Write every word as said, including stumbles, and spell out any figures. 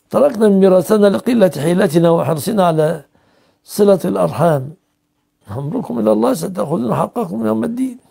تركنا من ميراثنا لقلة حيلتنا وحرصنا على صلة الأرحام. أمركم إلى الله ستأخذون حقكم يوم الدين.